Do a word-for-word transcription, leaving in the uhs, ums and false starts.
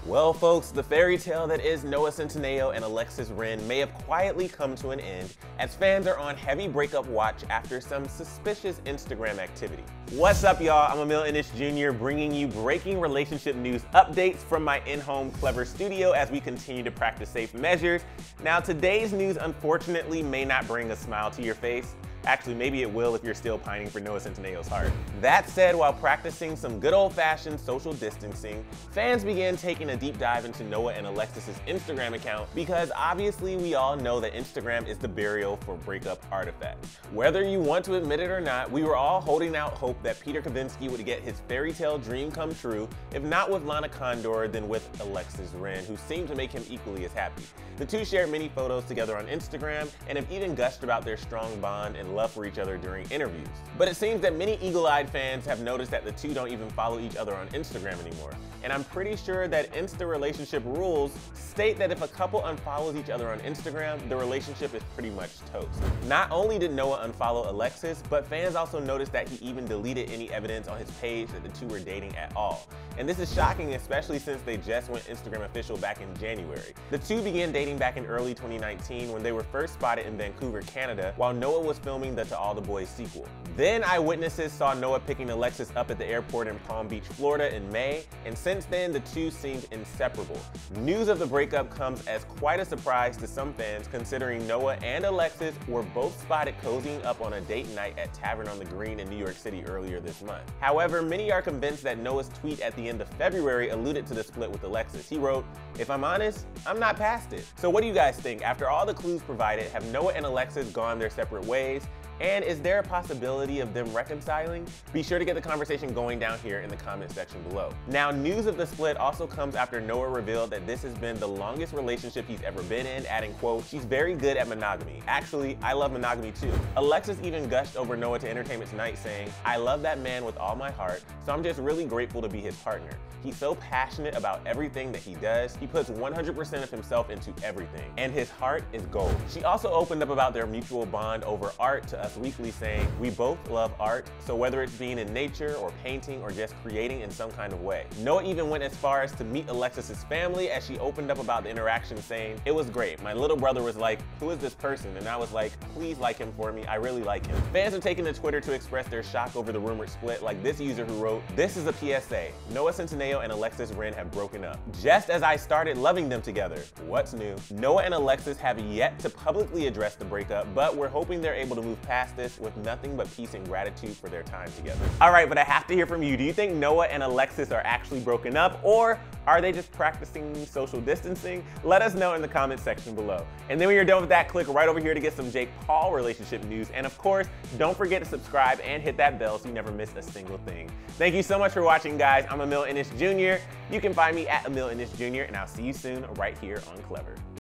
Well, folks, the fairy tale that is Noah Centineo and Alexis Ren may have quietly come to an end as fans are on heavy breakup watch after some suspicious Instagram activity. What's up, y'all? I'm Emil Ennis Junior bringing you breaking relationship news updates from my in-home Clever studio as we continue to practice safe measures. Now, today's news unfortunately may not bring a smile to your face. Actually, maybe it will if you're still pining for Noah Centineo's heart. That said, while practicing some good old-fashioned social distancing, fans began taking a deep dive into Noah and Alexis's Instagram account because obviously we all know that Instagram is the burial for breakup artifacts. Whether you want to admit it or not, we were all holding out hope that Peter Kavinsky would get his fairy tale dream come true, if not with Lana Condor, then with Alexis Ren, who seemed to make him equally as happy. The two shared many photos together on Instagram and have even gushed about their strong bond and love for each other during interviews. But it seems that many eagle-eyed fans have noticed that the two don't even follow each other on Instagram anymore. And I'm pretty sure that Insta relationship rules state that if a couple unfollows each other on Instagram, the relationship is pretty much toast. Not only did Noah unfollow Alexis, but fans also noticed that he even deleted any evidence on his page that the two were dating at all. And this is shocking, especially since they just went Instagram official back in January. The two began dating back in early twenty nineteen when they were first spotted in Vancouver, Canada, while Noah was filming the To All the Boys sequel. Then eyewitnesses saw Noah picking Alexis up at the airport in Palm Beach, Florida in May, and since then the two seemed inseparable. News of the breakup comes as quite a surprise to some fans, considering Noah and Alexis were both spotted cozying up on a date night at Tavern on the Green in New York City earlier this month. However, many are convinced that Noah's tweet at the end of February alluded to the split with Alexis. He wrote, "If I'm honest, I'm not past it." So what do you guys think? After all the clues provided, have Noah and Alexis gone their separate ways? And is there a possibility of them reconciling? Be sure to get the conversation going down here in the comment section below. Now, news of the split also comes after Noah revealed that this has been the longest relationship he's ever been in, adding, quote, "She's very good at monogamy. Actually, I love monogamy too." Alexis even gushed over Noah to Entertainment Tonight saying, "I love that man with all my heart, so I'm just really grateful to be his partner. He's so passionate about everything that he does. He puts one hundred percent of himself into everything, and his heart is gold." She also opened up about their mutual bond over art to Us Weekly, saying, "We both love art, so whether it's being in nature or painting or just creating in some kind of way." Noah even went as far as to meet Alexis's family as she opened up about the interaction, saying, "It was great. My little brother was like, 'Who is this person?' And I was like, 'Please like him for me. I really like him.'" Fans are taking to Twitter to express their shock over the rumored split, like this user who wrote, "This is a P S A. Noah Centineo and Alexis Ren have broken up. Just as I started loving them together. What's new?" Noah and Alexis have yet to publicly address the breakup, but we're hoping they're able to move past this with nothing but peace and gratitude for their time together. All right, but I have to hear from you. Do you think Noah and Alexis are actually broken up, or are they just practicing social distancing? Let us know in the comment section below. And then when you're done with that, click right over here to get some Jake Paul relationship news. And of course, don't forget to subscribe and hit that bell so you never miss a single thing. Thank you so much for watching, guys. I'm Emil Ennis Junior You can find me at Emil Ennis Junior, and I'll see you soon right here on Clever.